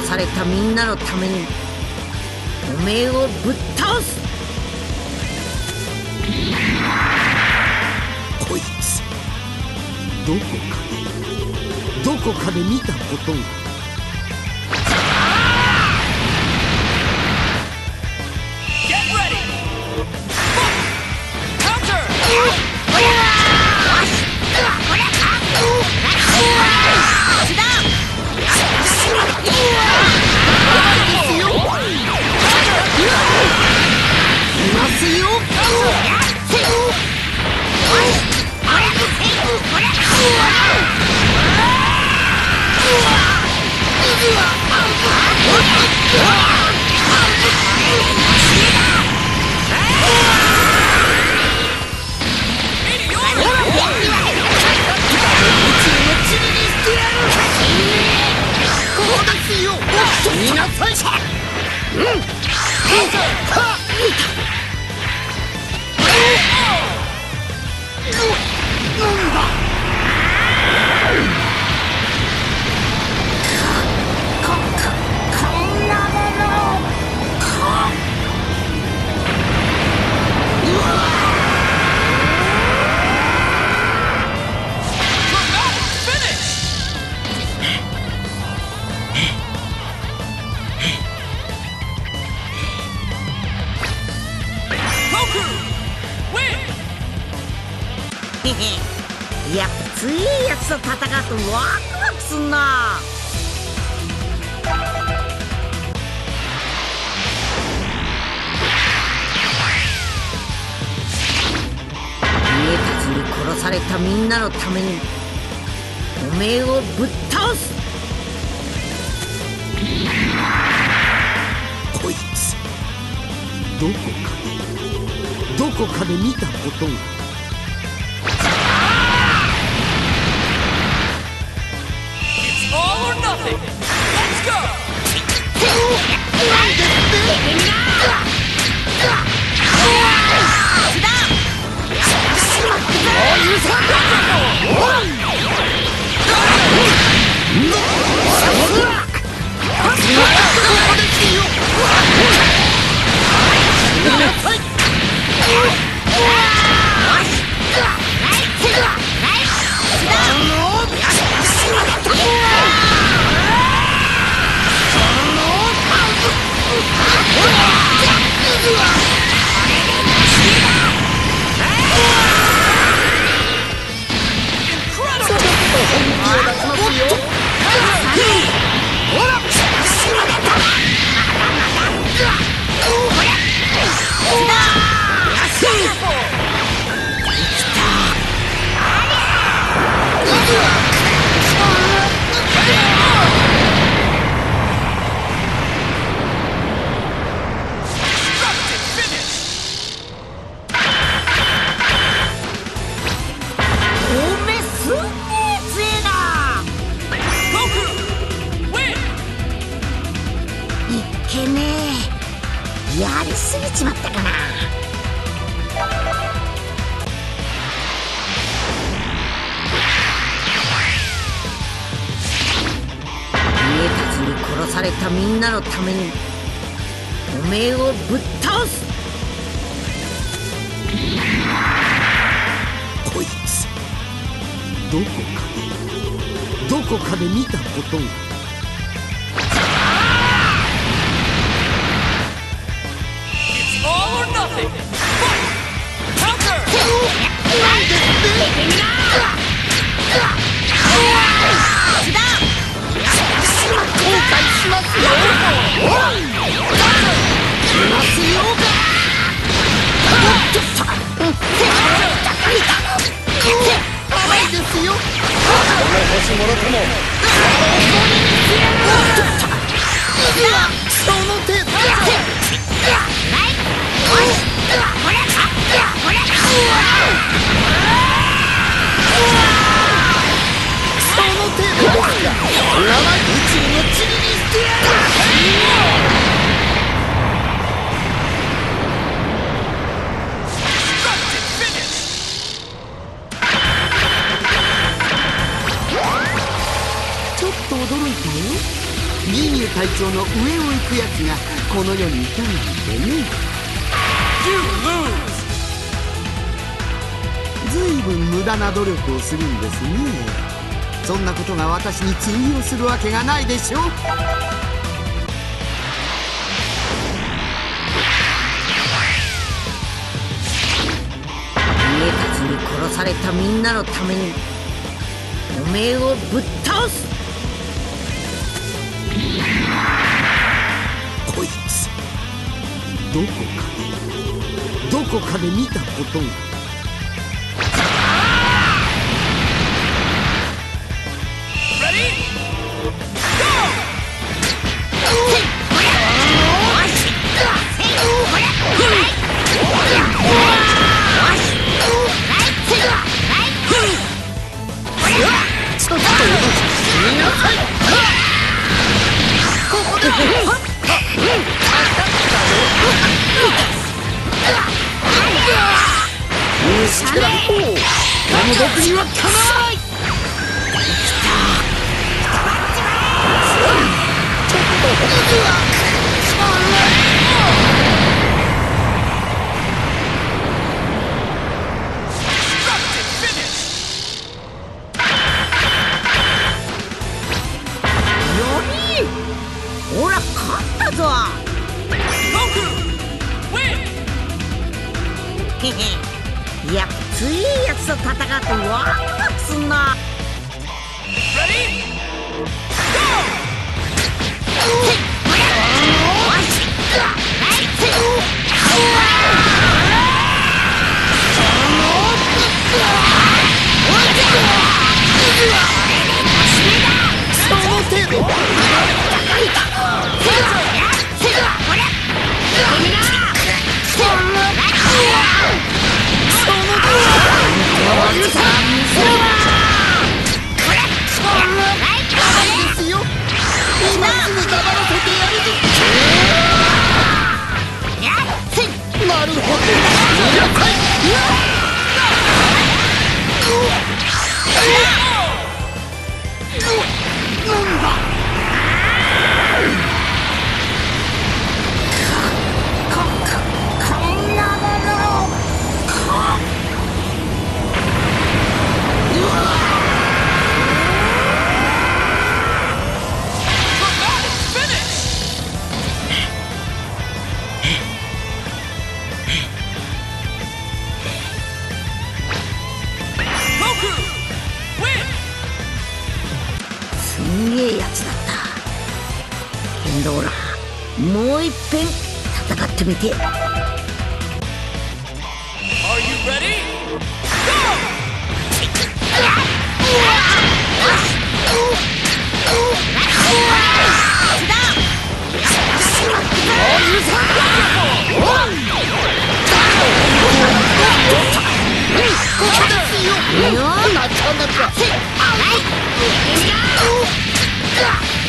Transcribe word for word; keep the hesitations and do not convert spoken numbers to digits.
殺されたみんなのためにおめえをぶっ倒す。 こいつどこかでどこかで見たことが。 やっぱ強いやつと戦うとワクワクすんな。家たちに殺されたみんなのためにおめえをぶっ倒す。 こいつどこかでどこかで見たことが。 やりすぎちまったかな。家たちに殺されたみんなのためにおめえをぶっ倒す。 こいつどこかでどこかで見たことが。 ちょっと驚いたよ。 ギーニュ隊長の上を行くやつがこの世にいたなんてね。ずいぶん無駄な努力をするんですね。そんなことが私に通用するわけがないでしょう。 家たちに殺されたみんなのためにおめえをぶっ倒す。 こいつどこかでどこかで見たことが。僕にはかなわない。 ほら勝ったぞ。へへ、やっぱ強いやつと戦ってワクワクすんな。すんげえやつだった。けんどほら、もういっぺん戦ってみて。なかなか。